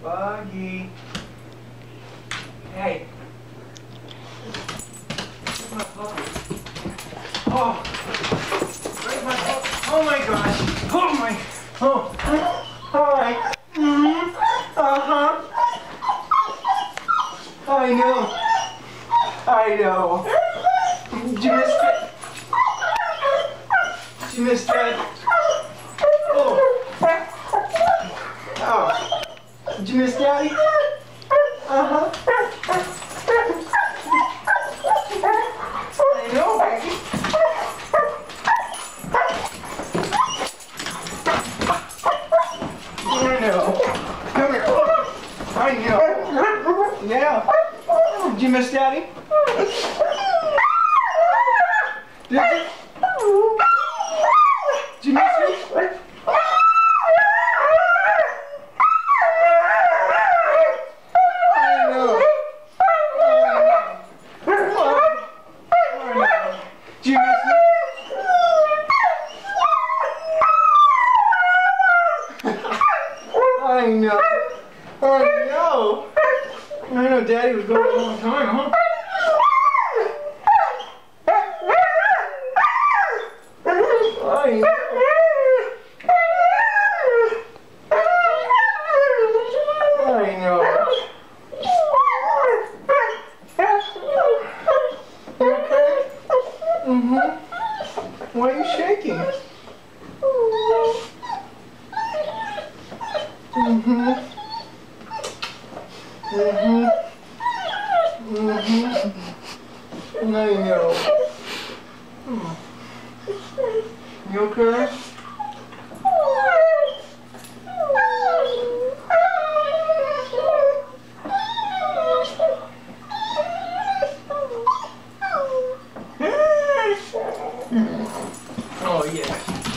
Buggy. Hey. Where's my puppy? Oh. Where's my puppy? Oh my gosh. Oh my. Oh. Hi. Uh-huh. I know. I know. Did you miss it? Did you miss that? Oh. Oh. Did you miss Daddy? Uh-huh. I know, baby. I know. Come here. I know. Yeah. Did you miss Daddy? Did you? Did you miss me? I know. I know. I know Daddy was gone a long time, huh? I know. I know. You okay? Mm-hmm. Why are you shaking? Mm-hmm. Mm-hmm. Mm-hmm. I know. You okay? Oh yeah.